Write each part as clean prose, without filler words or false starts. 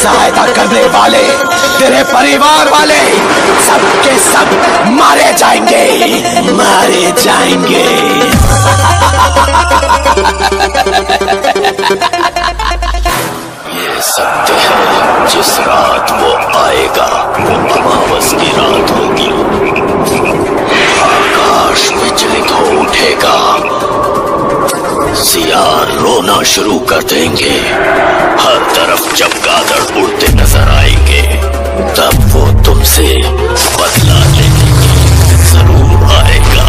सहायता करने वाले, तेरे परिवार वाले, सबके सब मारे जाएंगे, मारे जाएंगे। ये सत्य है, जिस रात वो आएगा वो अमावस की रात होगी। आकाश विचलित हो उठेगा, सियार रोना शुरू कर देंगे, हर तरफ चमगादड़ उड़ते नजर आएंगे। तब वो तुमसे बदला लेने जरूर आएगा।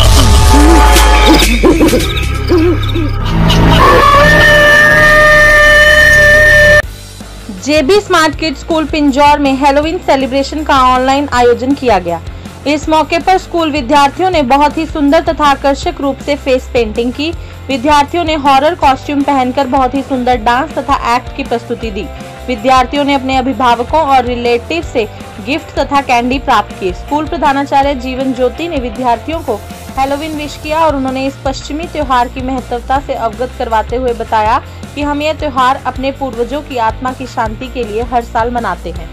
JB smart kids school Pinjore में हैलोवीन सेलिब्रेशन का ऑनलाइन आयोजन किया गया। इस मौके पर स्कूल विद्यार्थियों ने बहुत ही सुंदर तथा आकर्षक रूप से फेस पेंटिंग की। विद्यार्थियों ने हॉरर कॉस्ट्यूम पहनकर बहुत ही सुंदर डांस तथा एक्ट की प्रस्तुति दी। विद्यार्थियों ने अपने अभिभावकों और रिलेटिव से गिफ्ट तथा कैंडी प्राप्त की। स्कूल प्रधानाचार्य जीवन ज्योति ने विद्यार्थियों को हैलोवीन विश किया और उन्होंने इस पश्चिमी त्योहार की महत्वता से अवगत करवाते हुए बताया कि हम यह त्योहार अपने पूर्वजों की आत्मा की शांति के लिए हर साल मनाते हैं।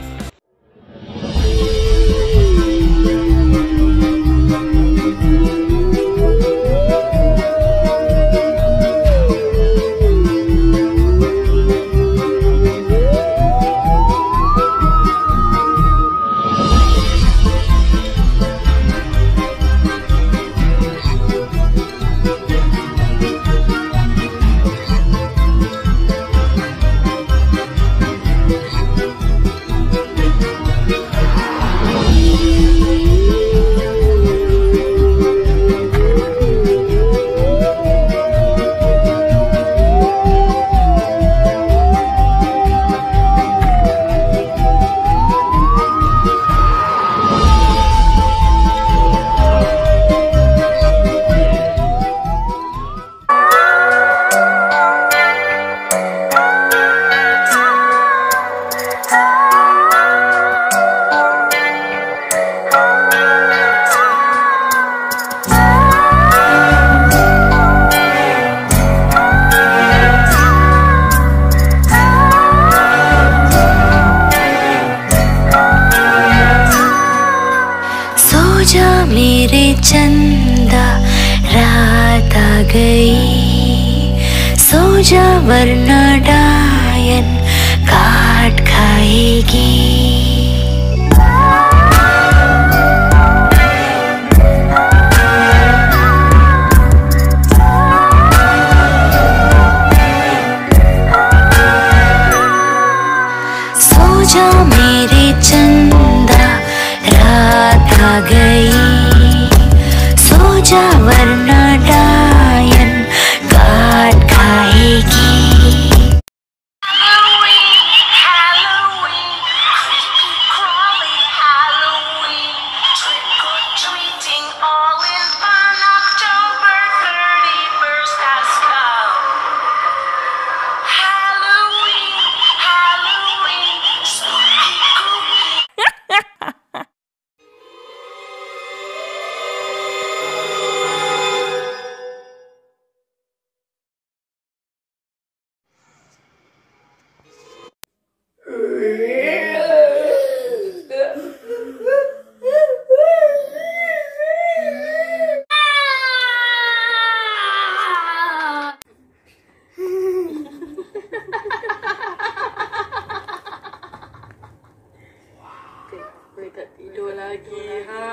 मेरे चंदा रात आ गई, सो जा वरना डायन काट खाएगी। सो जा मेरे चंदा रात आ गई, सो जा वरना डायन काट खाएगी। Tidur lagi, ha?